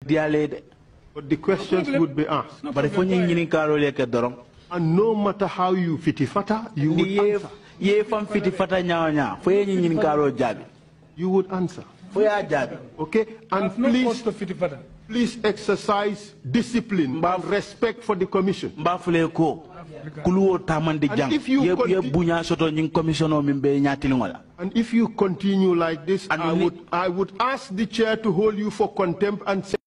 But the questions would be asked. And no matter how you fitifata, you would answer. You would answer. Okay? And please exercise discipline and respect for the commission. And if you continue like this, I would ask the chair to hold you for contempt and say